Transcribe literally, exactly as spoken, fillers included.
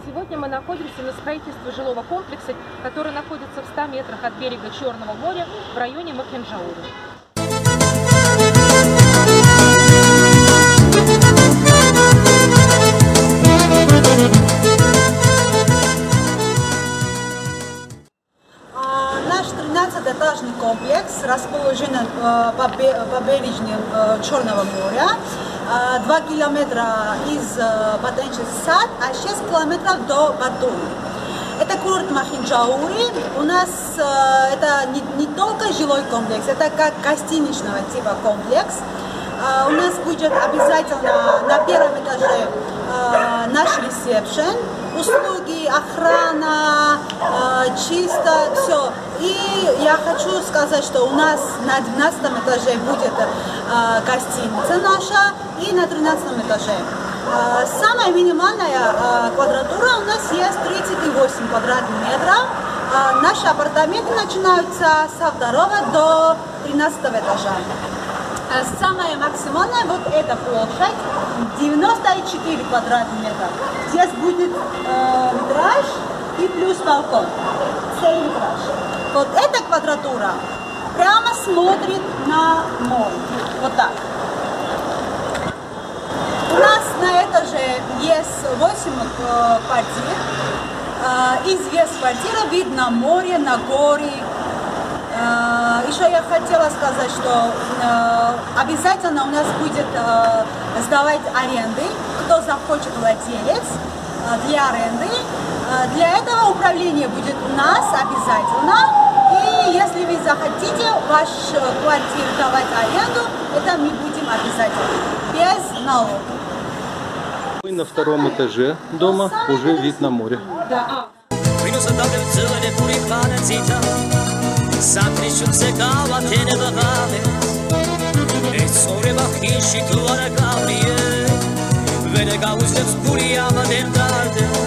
Сегодня мы находимся на строительстве жилого комплекса, который находится в ста метрах от берега Черного моря в районе Мокенджаури. Наш тринадцатиэтажный комплекс расположен по побережью Черного моря. два километра из Батенчи сад, а шесть километров до Батуми. Это курорт Мокенджаури. У нас это не, не только жилой комплекс, это как гостиничного типа комплекс. У нас будет обязательно на первом этаже наш ресепшн, услуги, охрана, чисто, все. И я хочу сказать, что у нас на двенадцатом этаже будет гостиница наша, и на тринадцатом этаже. Самая минимальная квадратура у нас есть тридцать восемь квадратных метров. Наши апартаменты начинаются со второго до тринадцатого этажа. Самая максимальная вот эта площадь девяносто четыре квадратных метра. Здесь будет э, витраж и плюс балкон. Целый витраж. Вот эта квадратура прямо смотрит на море. Вот так. У нас на этаже есть восемь э, квартир. Э, из есть квартира вид на море, на горы. Uh, еще я хотела сказать, что uh, обязательно у нас будет uh, сдавать аренды, кто захочет владелец uh, для аренды. Uh, для этого управление будет у нас обязательно. И если вы захотите ваш квартиру давать аренду, это мы будем обязательно, без налогов. Мы на втором этаже дома, уже вид на море. Да. Sacrificium se cava tene bagale e sore bachishi tu ara cavie vede gauzes puri ama dentarte